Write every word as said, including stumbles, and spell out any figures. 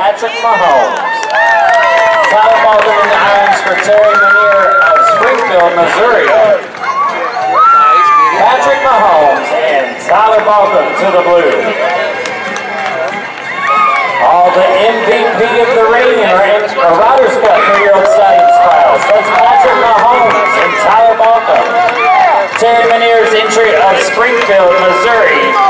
Patrick Mahomes. Tyler Balcom in the irons for Terry Manier of Springfield, Missouri. Patrick Mahomes and Tyler Balcom to the blue. All the M V P of the ring and Riders Cup three-year-old stallions class. That's Patrick Mahomes and Tyler Balcom. Terry Manier's entry of Springfield, Missouri.